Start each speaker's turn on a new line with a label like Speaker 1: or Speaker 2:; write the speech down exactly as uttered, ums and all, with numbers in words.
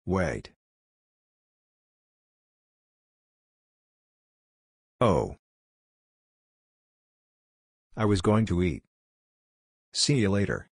Speaker 1: Wait. Oh. I was going to eat. See you later.